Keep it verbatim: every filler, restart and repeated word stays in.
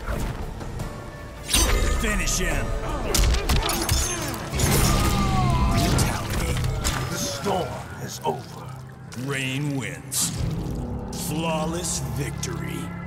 Finish him! Brutality. The storm is over. Rain wins. Flawless victory.